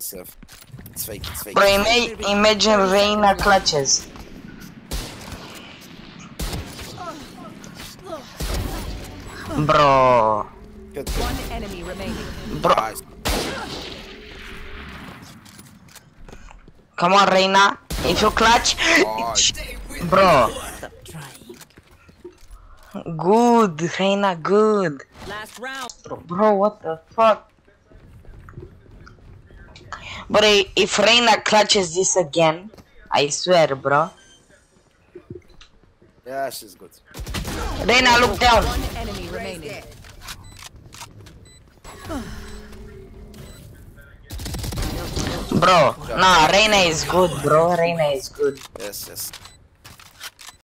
safe. It's fake, it's fake. Bro, imagine Reyna clutches. Bro. Good. One enemy remaining. Bro. Nice. Come on, Reyna. If you clutch. Nice. Bro. Stop trying. Good, Reyna, good. Last round. Bro, what the fuck? But if Reyna clutches this again, I swear, bro. Yeah, she's good. Reyna, look down. One enemy remaining. Bro, nah, Reyna is good, bro. Reyna is good. Yes, yes.